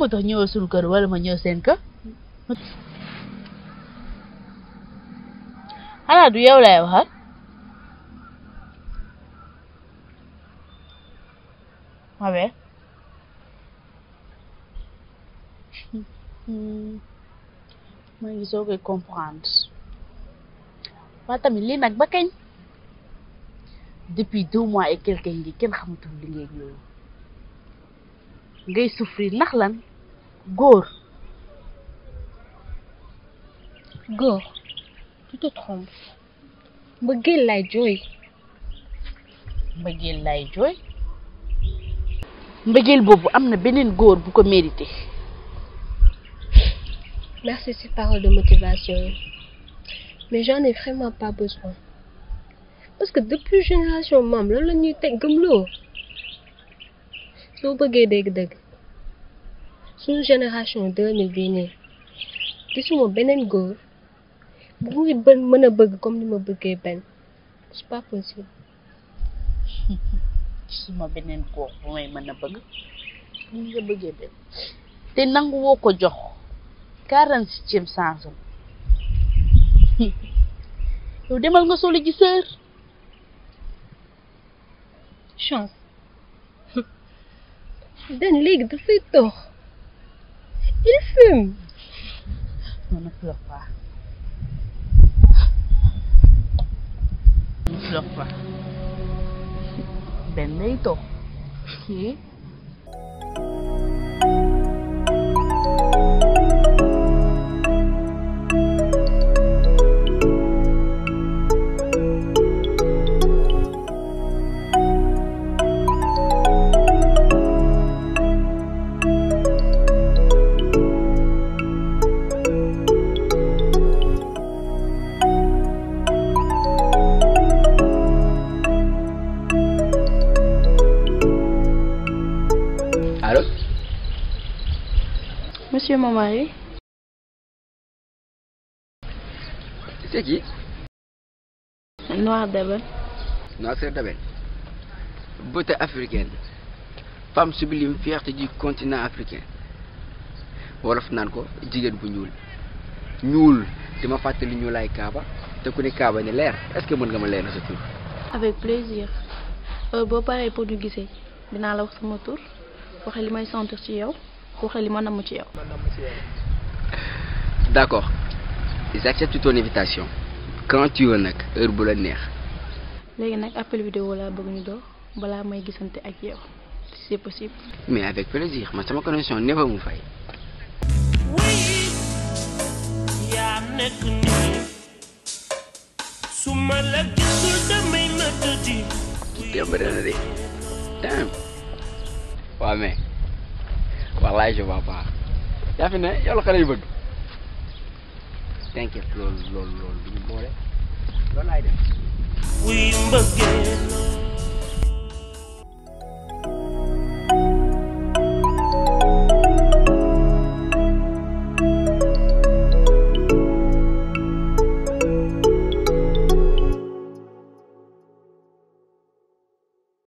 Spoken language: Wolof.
moo tax ñëwal suñu kër wala ma ñëw seen kër xanaa du yow lay waxal a ver maa ngi soog a comprendre waa tamit lii nag ba kañ depuis 2 mois et quelques ngi kenn xamatul li ngay loolu ngay souffrir ndax lan góor tu te trompes mbëggeel lay jooy mbëggeel boobu am na beneen góor bu ko mérité. Merci ces paroles de motivation mais j'en ai vraiment pas besoin parce que depuis génération maam loolu la ñuy teg gëmloo soo bëggee dégg-dëgg suñu génération 2000 bii nii gisuma beneen góor bu muy mën a bëgg comme ni ma bëggee benn c'est pas possible. gisuma beneen góor bu may mën a bëgg ni nga bëggee benn te nangu woo ko jox 46e chance yow demal nga soli ji sœur chance den léegi dafay tox il fume. Non, ne pleure pas. Ne pleure pas. Ben lay tox kii Monsieur mon mari. C'est qui? Noir d'Eben. Noir d'Eben. Beauté africaine. Femme sublime, fierté du continent africain. Wolof naan ko jigéen bu ñuul. Ñuul dama fàttali ñu lay Kaaba te ku ne Kaaba ne leer est-ce que mën nga ma leer sa tur? Avec plaisir. Boo paree pour ñu gisee dinaa la wax sama tur waxe li may sentir ci yow. D'accord. J'accepte ton invitation. Quand tu veux nak heure bu la neex. Légui nak appel vidéo la bëgg ñu do bala may gisante ak yow si c'est possible. Mais avec plaisir. Ma sama connexion never mu fay. Oui. Ya nek ni. Suma la gisul damay na tëddi. Démb dana de. Damn. Waa mais wallaay je vois pas yaa fi ne yow la xale yu bëgg t'inquiète loolu du ñu boole loolu laay def.